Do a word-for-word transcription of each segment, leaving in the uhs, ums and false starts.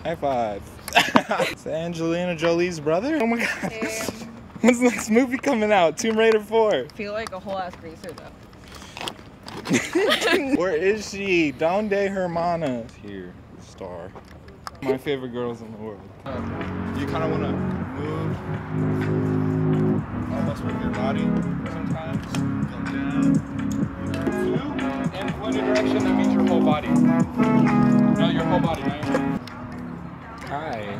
High five. It's Angelina Jolie's brother? Oh my god. Um, When's the next movie coming out? Tomb Raider four. I feel like a whole ass greaser though. Where is she? Donde Hermana. Here, the star. My favorite girls in the world. Uh, you kind of want to move almost with your body sometimes. Come down. Two. In one direction, that means your whole body. No, your whole body, right? Hi.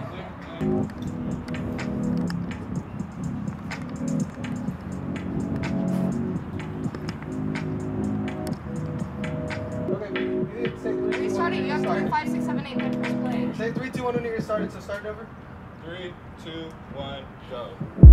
We started, you have to do five, six, seven, eight, then press play. Say three, two, one when you get started, so start over. Three, two, one, go.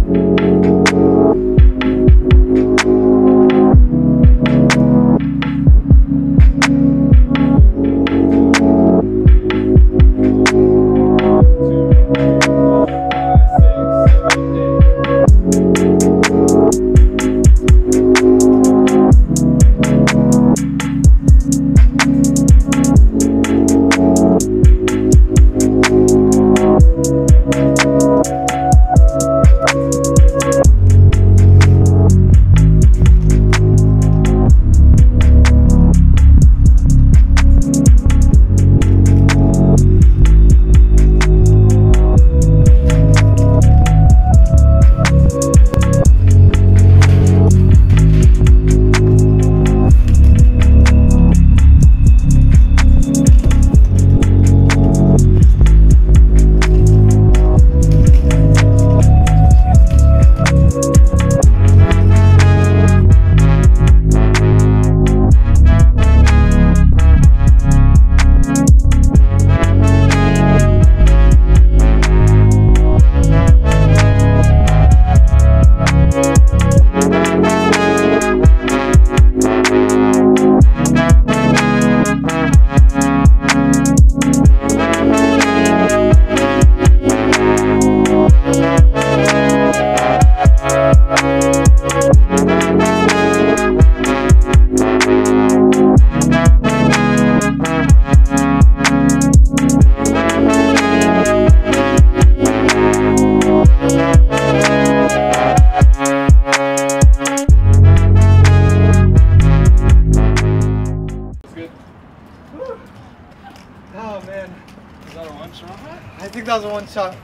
Oh man. Is that a one shot? I think that was a one shot.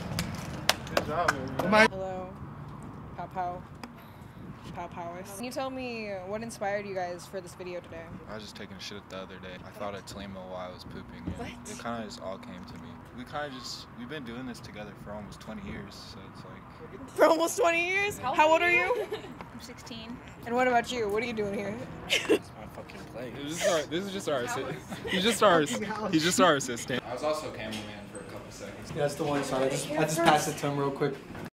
Good job, man. My Hello. Pow pow. Pow powers. Can you tell me what inspired you guys for this video today? I was just taking a shit the other day. I thought of Tlma while I was pooping. And What? it kind of just all came to me. We kind of just, we've been doing this together for almost twenty years, so it's like... For almost twenty years? How, How old are you? I'm sixteen. And what about you? What are you doing here? Fucking play. This is, our, this is just our assistant. He's just our he's just our assistant. I was also cameraman for a couple seconds. Yeah, that's the one shot. I just, I just passed it to him real quick.